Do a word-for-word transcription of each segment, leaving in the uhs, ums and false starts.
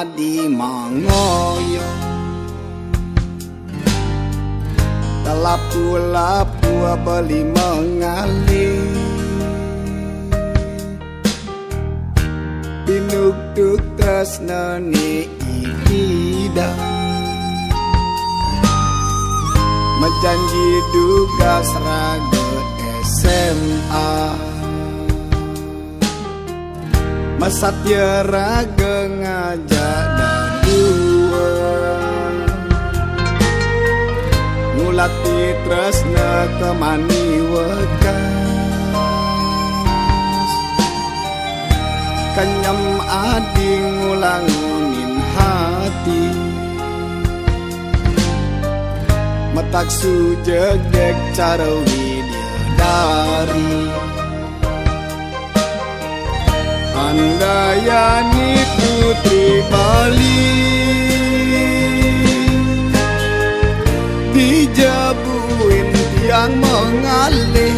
adi mangoyo lapu-lapu beli mengalir pinuk-duk tresnani ikida menjanji duga seraga S M A masatya raga ngajak dadua ngulati tresna kemani wekas kenyam adi ngulangunin hati metak sujegek cara widadari Andayani putri Bali dijabuin tiang mengalih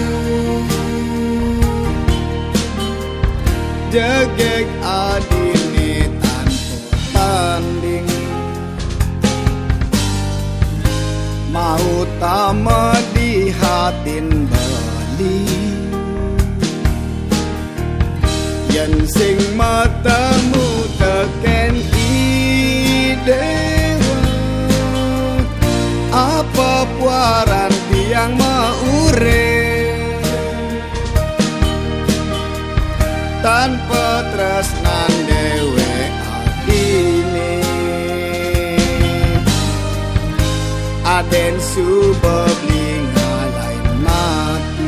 jegek adine tanpa tanding mau tama di hatin Bali yen sing matamu teken idewa apa puaran tiang maure tanpa tresnan dewe adine aden subebli ngalain mati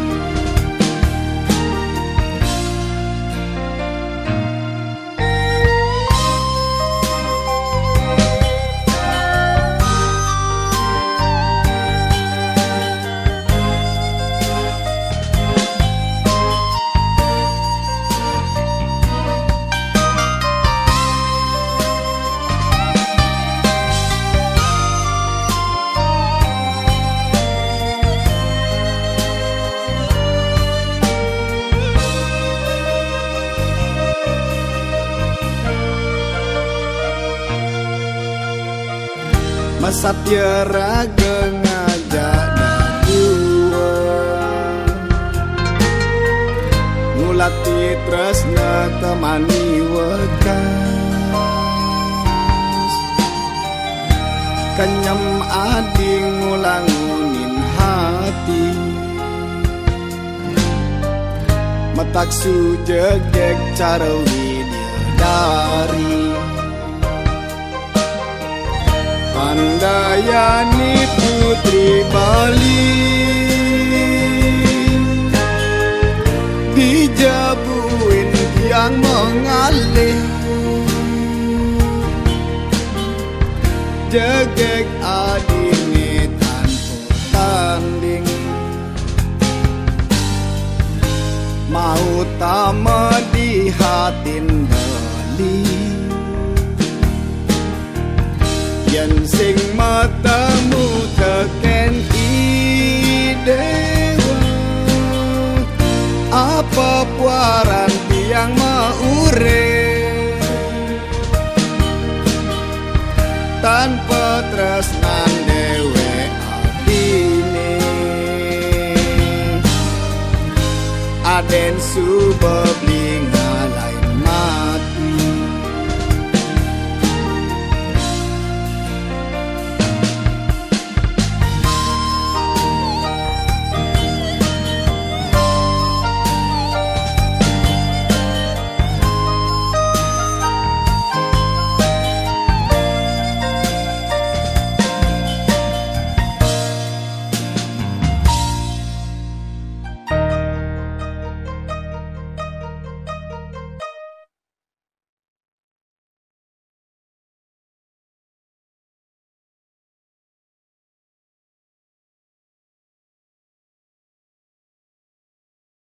masatya raga ngajak dadua ngulati tresna kemani wekas kenyam adi ngulangunin hati metak sujegek cara widadari Andayani putri Bali dijabuin tiang mengalih jegek adine tanpa tanding mau tama di hatin Bali yen sing matamu teken idewa apa puaran tiang maure tanpa tresnan dewe adine aden su